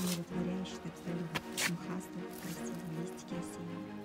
умиротворяющий так здорово, мха столько красиво, листики осенние.